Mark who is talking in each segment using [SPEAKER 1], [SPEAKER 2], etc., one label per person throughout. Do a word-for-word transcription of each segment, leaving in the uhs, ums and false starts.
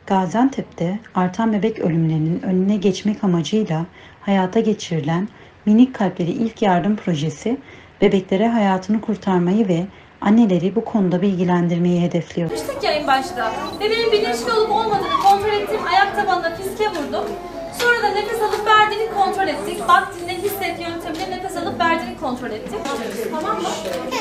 [SPEAKER 1] Gaziantep'te artan bebek ölümlerinin önüne geçmek amacıyla hayata geçirilen Minik Kalpleri İlk Yardım Projesi, bebeklere hayatını kurtarmayı ve anneleri bu konuda bilgilendirmeyi hedefliyor.
[SPEAKER 2] Demiştik ya en başta. Bebeğin bilinçli olup olmadığını kontrol ettim, ayak tabanına fiske vurdum. Sonra da nefes alıp verdiğini kontrol ettik. Bak, dinle, hisset yöntemiyle nefes alıp verdiğini kontrol ettik. Tamam mı?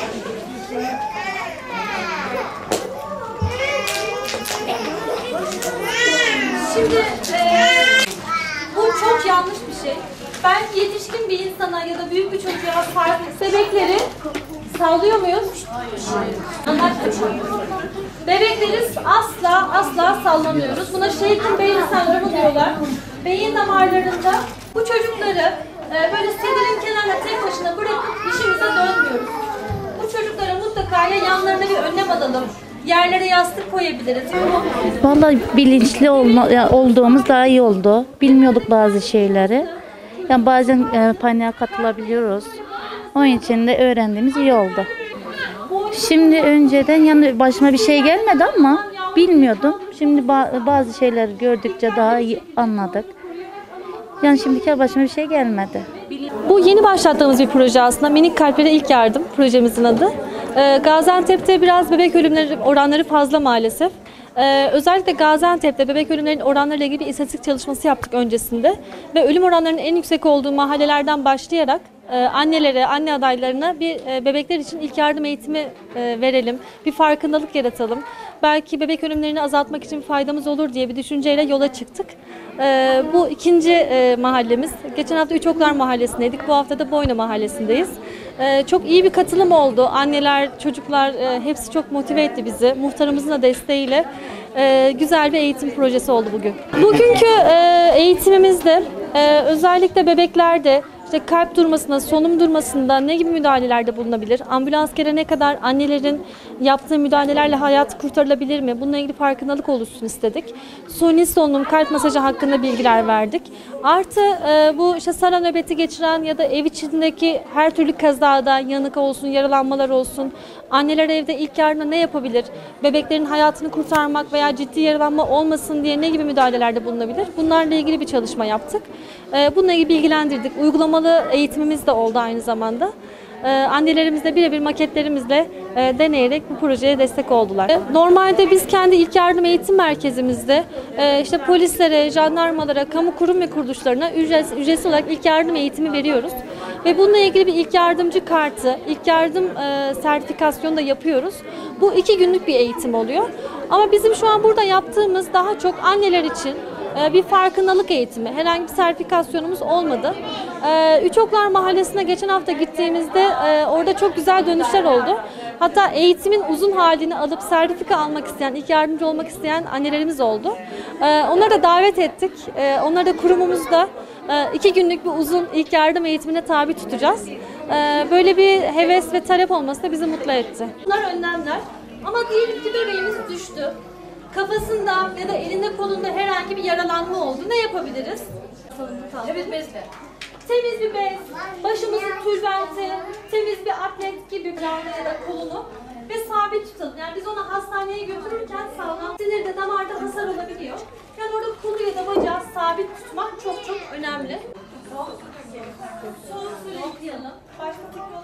[SPEAKER 2] Şimdi e, bu çok yanlış bir şey. Belki yetişkin bir insana ya da büyük bir çocuğa farklı bebekleri sallıyor muyuz? Hayır. Anlaştık. Bebekleri asla asla sallamıyoruz. Buna Shaken-Bailey sendromu diyorlar. Beyin damarlarında bu çocukları e, böyle sedirin kenarına tek başına bırakıp işimize dönmüyoruz. Bu çocuklara mutlaka ya yanlarına bir önlem alalım, yerlere yastık koyabiliriz.
[SPEAKER 3] Vallahi bilinçli olma, olduğumuz daha iyi oldu. Bilmiyorduk bazı şeyleri. Yani bazen e, paniğe katılabiliyoruz. Onun için de öğrendiğimiz iyi oldu. Şimdi önceden yani başıma bir şey gelmedi ama bilmiyordum. Şimdi bazı şeyleri gördükçe daha iyi anladık. Yani şimdiki başıma bir şey gelmedi.
[SPEAKER 2] Bu yeni başlattığımız bir proje aslında. Minik Kalpleri İlk Yardım projemizin adı. Ee, Gaziantep'te biraz bebek ölümleri oranları fazla maalesef. Ee, özellikle Gaziantep'te bebek ölümlerinin oranlarıyla ilgili bir istatistik çalışması yaptık öncesinde. Ve ölüm oranlarının en yüksek olduğu mahallelerden başlayarak e, annelere, anne adaylarına bir e, bebekler için ilk yardım eğitimi e, verelim. Bir farkındalık yaratalım. Belki bebek ölümlerini azaltmak için faydamız olur diye bir düşünceyle yola çıktık. E, bu ikinci e, mahallemiz. Geçen hafta Üçoklar Mahallesi'ndeydik. Bu hafta da Boyna Mahallesi'ndeyiz. E, çok iyi bir katılım oldu. Anneler, çocuklar e, hepsi çok motive etti bizi. Muhtarımızın da desteğiyle e, güzel bir eğitim projesi oldu bugün. Bugünkü e, eğitimimizde e, özellikle bebeklerde İşte kalp durmasında, solunum durmasında ne gibi müdahalelerde bulunabilir? Ambulans gelene kadar annelerin yaptığı müdahalelerle hayat kurtarılabilir mi? Bununla ilgili farkındalık oluşsun istedik. Suni solunum, kalp masajı hakkında bilgiler verdik. Artı e, bu işte sara nöbeti geçiren ya da ev içindeki her türlü kazada yanık olsun, yaralanmalar olsun. Anneler evde ilk yardımda ne yapabilir? Bebeklerin hayatını kurtarmak veya ciddi yaralanma olmasın diye ne gibi müdahalelerde bulunabilir? Bunlarla ilgili bir çalışma yaptık. E, bununla ilgili bilgilendirdik. Uygulama eğitimimiz de oldu aynı zamanda. Ee, annelerimizle birebir maketlerimizle e, deneyerek bu projeye destek oldular. Normalde biz kendi ilk yardım eğitim merkezimizde e, işte polislere, jandarmalara, kamu kurum ve kuruluşlarına ücretsiz, ücretsiz olarak ilk yardım eğitimi veriyoruz. Ve bununla ilgili bir ilk yardımcı kartı, ilk yardım e, sertifikasyonu da yapıyoruz. Bu iki günlük bir eğitim oluyor. Ama bizim şu an burada yaptığımız daha çok anneler için bir farkındalık eğitimi. Herhangi bir sertifikasyonumuz olmadı. Üçoklar Mahallesi'ne geçen hafta gittiğimizde orada çok güzel dönüşler oldu. Hatta eğitimin uzun halini alıp sertifika almak isteyen, ilk yardımcı olmak isteyen annelerimiz oldu. Onları da davet ettik. Onları da kurumumuzda iki günlük bir uzun ilk yardım eğitimine tabi tutacağız. Böyle bir heves ve talep olması da bizi mutlu etti. Bunlar önlemler. Ama diyelim ki bebeğimiz düştü. Kafasında ya da elinde kolunda herhangi bir yaralanma oldu. Ne yapabiliriz? Evet, bezle. Temiz bir bez, başımızın tülbenti, temiz bir atlet gibi kulağını ya da kolunu ve sabit tutalım. Yani biz onu hastaneye götürürken sağlam sinirde, damarda hasar olabiliyor. Yani orada kolu ya da bacağı sabit tutmak çok çok önemli. Soğuk suyla yıkayalım. Başka